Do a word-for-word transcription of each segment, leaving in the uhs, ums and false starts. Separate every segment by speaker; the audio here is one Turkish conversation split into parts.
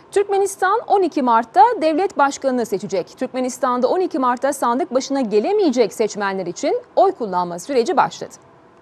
Speaker 1: Türkmenistan on iki Mart'ta devlet başkanını seçecek. Türkmenistan'da on iki Mart'ta sandık başına gelemeyecek seçmenler için oy kullanma süreci başladı.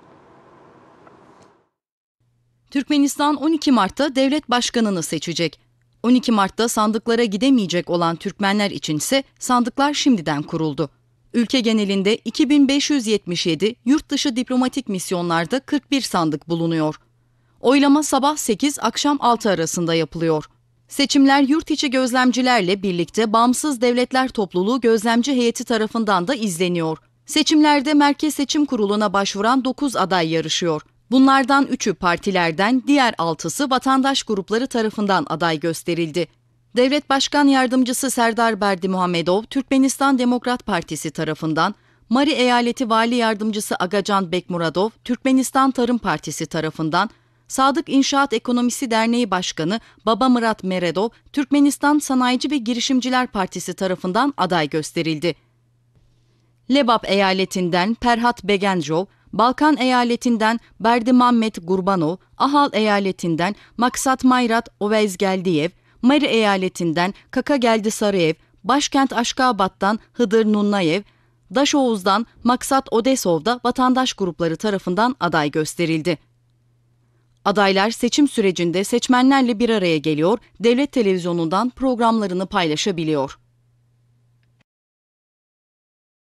Speaker 2: Türkmenistan on iki Mart'ta devlet başkanını seçecek. on iki Mart'ta sandıklara gidemeyecek olan Türkmenler içinse sandıklar şimdiden kuruldu. Ülke genelinde iki bin beş yüz yetmiş yedi yurt dışı diplomatik misyonlarda kırk bir sandık bulunuyor. Oylama sabah sekiz akşam altı arasında yapılıyor. Seçimler yurt içi gözlemcilerle birlikte Bağımsız Devletler Topluluğu Gözlemci Heyeti tarafından da izleniyor. Seçimlerde Merkez Seçim Kurulu'na başvuran dokuz aday yarışıyor. Bunlardan üçü partilerden, diğer altısı vatandaş grupları tarafından aday gösterildi. Devlet Başkan Yardımcısı Serdar Berdimuhamedov, Türkmenistan Demokrat Partisi tarafından, Mari Eyaleti Vali Yardımcısı Agacan Bekmuradov, Türkmenistan Tarım Partisi tarafından, Sadık İnşaat Ekonomisi Derneği Başkanı Baba Murat Meredov, Türkmenistan Sanayici ve Girişimciler Partisi tarafından aday gösterildi. Lebap eyaletinden Perhat Begenjov, Balkan eyaletinden Berdimuhammed Gurbanov, Ahal eyaletinden Maksat Mayrat Ovezgeldiyev, Mari eyaletinden Kaka Geldi Sarıyev, başkent Aşkabat'tan Hıdır Nunnayev, Daşoğuz'dan Maksat Odesov da vatandaş grupları tarafından aday gösterildi. Adaylar seçim sürecinde seçmenlerle bir araya geliyor, devlet televizyonundan programlarını paylaşabiliyor.